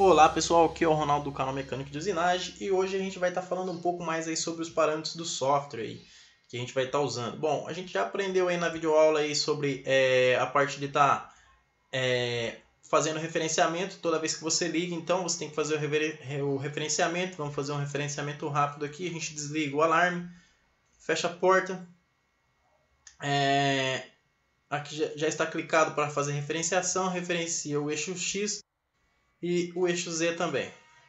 Olá pessoal, aqui é o Ronaldo do canal Mecânico de Usinagem e hoje a gente vai estar falando um pouco mais aí sobre os parâmetros do software aí, que a gente vai estar usando. Bom, a gente já aprendeu aí na videoaula aí sobre a parte de estar fazendo referenciamento toda vez que você liga, então você tem que fazer o referenciamento. Vamos fazer um referenciamento rápido aqui, a gente desliga o alarme, fecha a porta, aqui já está clicado para fazer referenciação, referencia o eixo X e o eixo Z também.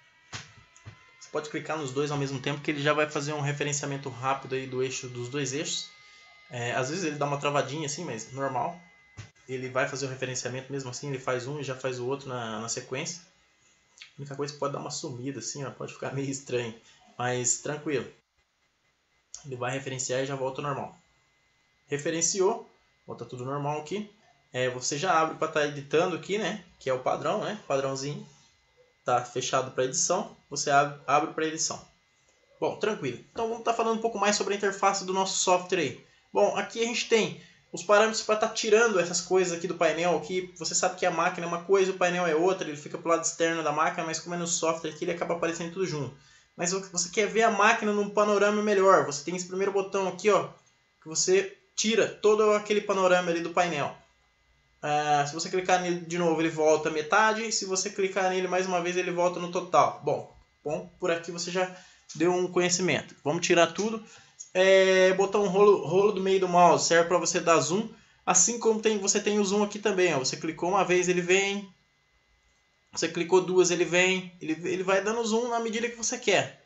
Você pode clicar nos dois ao mesmo tempo que ele já vai fazer um referenciamento rápido aí dos dois eixos. Às vezes ele dá uma travadinha assim, mas normal. Ele vai fazer o referenciamento mesmo assim, ele faz um e já faz o outro na sequência. A única coisa que pode dar uma sumida assim, ó, pode ficar meio estranho, mas tranquilo. Ele vai referenciar e já volta ao normal. Referenciou, volta tudo normal aqui. Você já abre para estar editando aqui, né? Que é o padrão, né? Padrãozinho. Tá fechado para edição. Você abre para edição. Bom, tranquilo. Então vamos estar falando um pouco mais sobre a interface do nosso software aí. Bom, aqui a gente tem os parâmetros para estar tirando essas coisas aqui do painel. Aqui você sabe que a máquina é uma coisa, o painel é outra. Ele fica para o lado externo da máquina, mas como é no software aqui, ele acaba aparecendo tudo junto. Mas você quer ver a máquina num panorama melhor. Você tem esse primeiro botão aqui, ó, que você tira todo aquele panorama ali do painel. Se você clicar nele de novo, ele volta a metade. Se você clicar nele mais uma vez, ele volta no total. Bom, por aqui você já deu um conhecimento. Vamos tirar tudo. Botão rolo do meio do mouse serve para você dar zoom. Assim como você tem o zoom aqui também. Ó. Você clicou uma vez, ele vem. Você clicou duas, ele vem. Ele vai dando zoom na medida que você quer.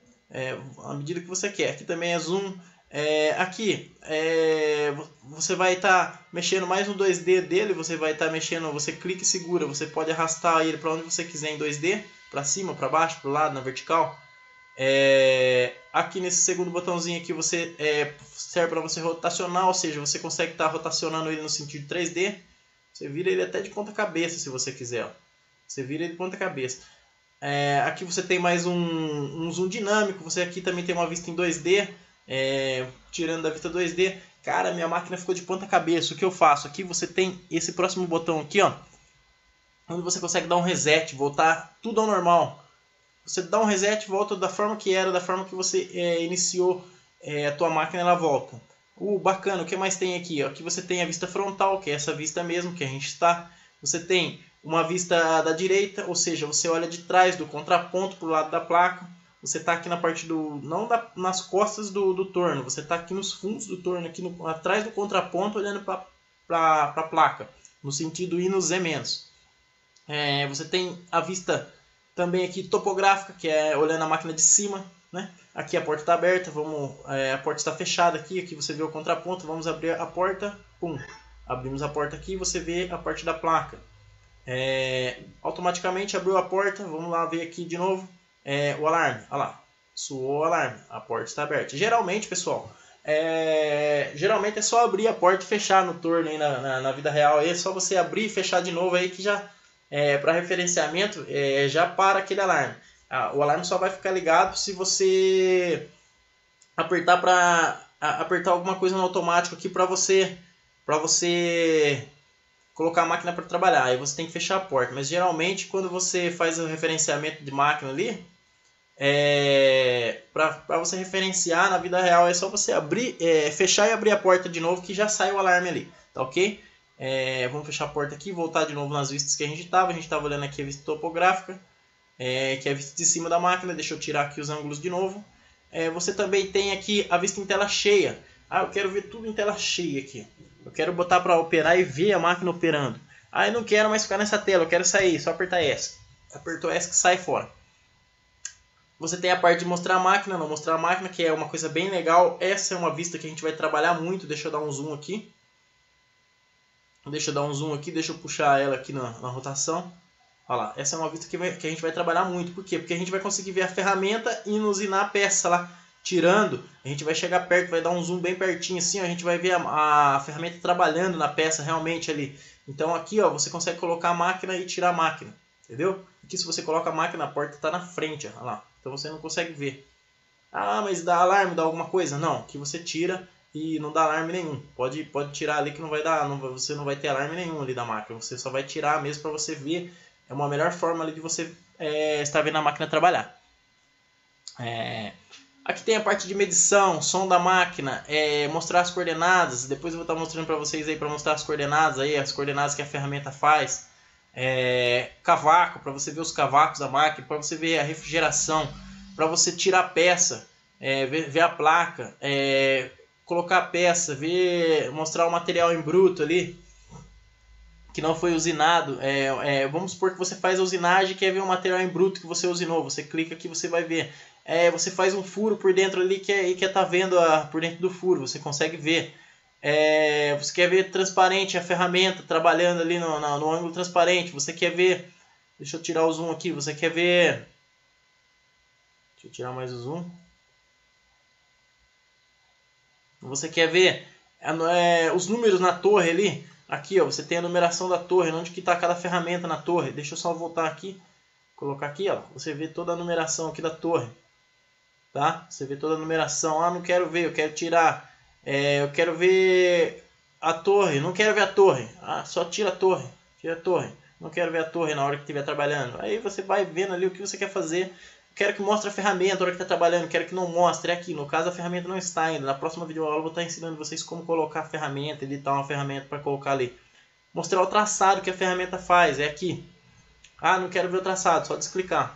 À medida que você quer. Aqui também é zoom. Aqui você vai estar mexendo mais no 2D dele, você vai estar mexendo, você clica e segura, você pode arrastar ele para onde você quiser em 2D, para cima, para baixo, para o lado, na vertical. Aqui nesse segundo botãozinho aqui você serve para você rotacionar, ou seja, você consegue estar rotacionando ele no sentido 3D. Você vira ele até de ponta cabeça se você quiser, ó. Você vira ele de ponta cabeça. Aqui você tem mais um zoom dinâmico, você aqui também tem uma vista em 2D. Tirando da vista 2D, cara, minha máquina ficou de ponta cabeça. O que eu faço? Aqui você tem esse próximo botão aqui, ó, onde você consegue dar um reset, voltar tudo ao normal. Você dá um reset, volta da forma que era, da forma que você iniciou a tua máquina, ela volta. Bacana, o que mais tem aqui? Aqui você tem a vista frontal, que é essa vista mesmo que a gente está. Você tem uma vista da direita, ou seja, você olha de trás do contraponto para o lado da placa. Você está aqui na parte não nas costas do torno, você está aqui nos fundos do torno, aqui atrás do contraponto, olhando para a placa, no sentido I no Z-. Você tem a vista também aqui topográfica, que é olhando a máquina de cima, né? Aqui a porta está aberta, a porta está fechada aqui você vê o contraponto, vamos abrir a porta, pum, abrimos a porta aqui, você vê a parte da placa. Automaticamente abriu a porta, vamos lá ver aqui de novo. O alarme, olha lá, soou o alarme, a porta está aberta. Geralmente, pessoal, geralmente é só abrir a porta e fechar no torno aí na vida real. Aí é só você abrir e fechar de novo aí que já para referenciamento já para aquele alarme. O alarme só vai ficar ligado se você apertar alguma coisa no automático aqui para você colocar a máquina para trabalhar. Aí você tem que fechar a porta. Mas geralmente quando você faz o referenciamento de máquina ali, para você referenciar na vida real é só você fechar e abrir a porta de novo que já sai o alarme ali, tá ok? Vamos fechar a porta aqui e voltar de novo nas vistas que a gente estava olhando aqui a vista topográfica, que é a vista de cima da máquina. Deixa eu tirar aqui os ângulos de novo. Você também tem aqui a vista em tela cheia. Eu quero ver tudo em tela cheia aqui. Eu quero botar para operar e ver a máquina operando. Eu não quero mais ficar nessa tela, eu quero sair, só apertar S. Apertou S que sai fora. Você tem a parte de mostrar a máquina, não mostrar a máquina, que é uma coisa bem legal. Essa é uma vista que a gente vai trabalhar muito. Deixa eu dar um zoom aqui. Deixa eu puxar ela aqui na rotação. Olha lá, essa é uma vista que a gente vai trabalhar muito. Por quê? Porque a gente vai conseguir ver a ferramenta e inusinar a peça lá. Tirando, a gente vai chegar perto, vai dar um zoom bem pertinho assim, ó, a gente vai ver a ferramenta trabalhando na peça realmente ali. Então aqui, ó, você consegue colocar a máquina e tirar a máquina, entendeu? Aqui se você coloca a máquina, a porta está na frente, ó, lá. Então você não consegue ver. Mas dá alarme, dá alguma coisa? Não, aqui você tira e não dá alarme nenhum. Pode tirar ali que não vai dar, você não vai ter alarme nenhum ali da máquina. Você só vai tirar mesmo para você ver É uma melhor forma ali de você estar vendo a máquina trabalhar. Aqui tem a parte de medição, som da máquina, mostrar as coordenadas. Depois eu vou estar mostrando para vocês aí, para mostrar as coordenadas que a ferramenta faz. Cavaco, para você ver os cavacos da máquina, para você ver a refrigeração, para você tirar a peça, ver a placa, colocar a peça, mostrar o material em bruto ali, que não foi usinado. Vamos supor que você faz a usinagem e quer ver o material em bruto que você usinou. Você clica aqui, você vai ver. Você faz um furo por dentro ali e quer estar vendo por dentro do furo, você consegue ver. Você quer ver transparente a ferramenta trabalhando ali no ângulo transparente. Você quer ver, deixa eu tirar o zoom aqui, você quer ver, deixa eu tirar mais o zoom. Você quer ver os números na torre ali. Aqui, ó, você tem a numeração da torre, onde que está cada ferramenta na torre. Deixa eu só voltar aqui, colocar aqui, ó, você vê toda a numeração aqui da torre. Tá? Você vê toda a numeração. Não quero ver, eu quero tirar. Eu quero ver a torre, não quero ver a torre. Só tira a torre, não quero ver a torre na hora que estiver trabalhando. Aí você vai vendo ali o que você quer fazer. Quero que mostre a ferramenta na hora que está trabalhando, quero que não mostre aqui. No caso, a ferramenta não está ainda. Na próxima videoaula eu vou estar ensinando vocês como colocar a ferramenta, editar uma ferramenta para colocar ali. Mostrar o traçado que a ferramenta faz, é aqui. Não quero ver o traçado, só desclicar.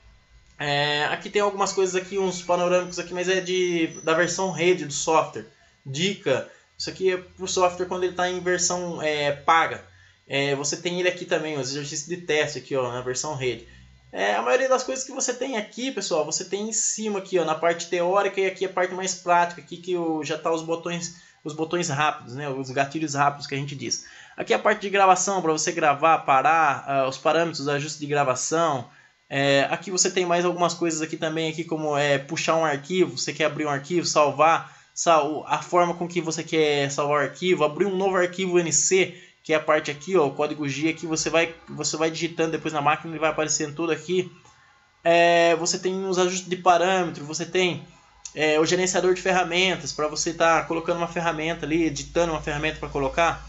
Aqui tem algumas coisas aqui, uns panorâmicos aqui, mas da versão rede do software. Dica, isso aqui é para o software quando ele está em versão paga. Você tem ele aqui também, os exercícios de teste aqui, ó, na versão rede. A maioria das coisas que você tem aqui, pessoal, você tem em cima aqui, ó, na parte teórica, e aqui a parte mais prática, aqui que já tá os botões rápidos, né, os gatilhos rápidos que a gente diz. Aqui a parte de gravação, para você gravar, parar, os parâmetros, os ajustes de gravação. Aqui você tem mais algumas coisas aqui também, aqui como puxar um arquivo, você quer abrir um arquivo, salvar, a forma com que você quer salvar o arquivo, abrir um novo arquivo NC, que é a parte aqui, ó, o código G aqui, você vai digitando depois na máquina, ele vai aparecendo tudo aqui. Você tem os ajustes de parâmetro, você tem o gerenciador de ferramentas, para você estar colocando uma ferramenta ali, editando uma ferramenta para colocar.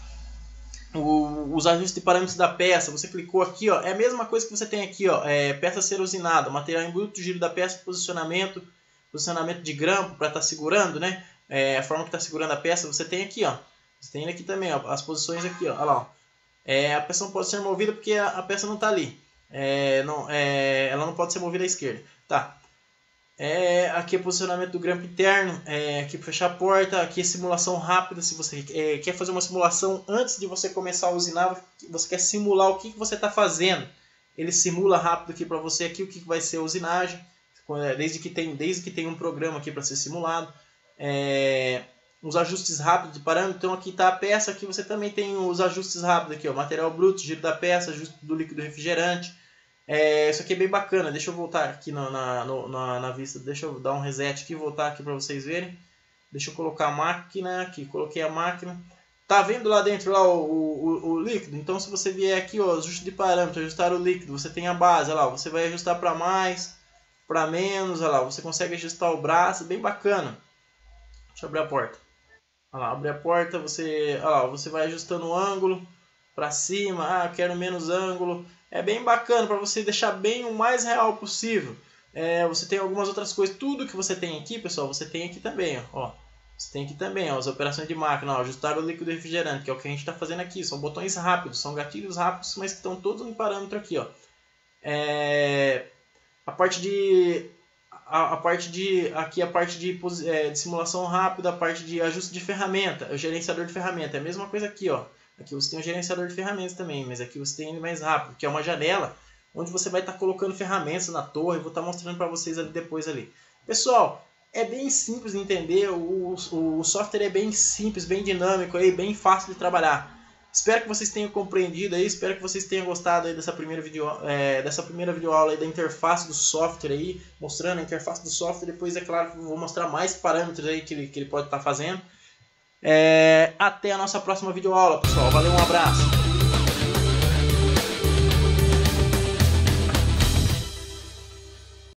Os ajustes de parâmetros da peça, você clicou aqui, ó, é a mesma coisa que você tem aqui, ó, peça a ser usinada, material em bruto, giro da peça, posicionamento de grampo para estar segurando, né? A forma que está segurando a peça, você tem aqui, ó. Você tem aqui também, ó, as posições aqui, ó. Olha lá, ó. A peça não pode ser movida porque a peça não está ali. Ela não pode ser movida à esquerda. Tá. Aqui é posicionamento do grampo interno. Aqui para fechar a porta. Aqui é simulação rápida. Se você quer fazer uma simulação antes de você começar a usinar, você quer simular o que você está fazendo. Ele simula rápido aqui para você aqui o que vai ser a usinagem. Desde que tem um programa aqui para ser simulado. Os ajustes rápidos de parâmetro. Então aqui está a peça, aqui você também tem os ajustes rápidos aqui, ó, material bruto, giro da peça, ajuste do líquido refrigerante. Isso aqui é bem bacana. Deixa eu voltar aqui na vista, deixa eu dar um reset aqui e voltar aqui para vocês verem. Deixa eu colocar a máquina aqui, coloquei a máquina. Tá vendo lá dentro lá o líquido? Então se você vier aqui, ó, ajuste de parâmetro, ajustar o líquido, você tem a base, olha lá, você vai ajustar para mais, para menos, olha lá, você consegue ajustar o braço, bem bacana. Deixa eu abrir a porta. Olha lá, abre a porta, você vai ajustando o ângulo para cima. Quero menos ângulo. É bem bacana para você deixar bem o mais real possível. Você tem algumas outras coisas. Tudo que você tem aqui, pessoal, você tem aqui também. Ó. Você tem aqui também, ó, as operações de máquina. Ó, ajustar o líquido refrigerante, que é o que a gente está fazendo aqui. São botões rápidos, são gatilhos rápidos, mas que estão todos em parâmetro aqui. Ó. Aqui a parte de simulação rápida, a parte de ajuste de ferramenta, o gerenciador de ferramenta, é a mesma coisa aqui, ó. Aqui você tem o gerenciador de ferramentas também, mas aqui você tem ele mais rápido, que é uma janela onde você vai estar colocando ferramentas na torre. Eu vou estar mostrando para vocês ali depois ali. Pessoal, é bem simples de entender, o software é bem simples, bem dinâmico, aí, bem fácil de trabalhar. Espero que vocês tenham compreendido aí, espero que vocês tenham gostado aí dessa primeira videoaula aí da interface do software aí, mostrando a interface do software. Depois, é claro, que eu vou mostrar mais parâmetros aí que ele pode estar fazendo. Até a nossa próxima videoaula, pessoal. Valeu, um abraço!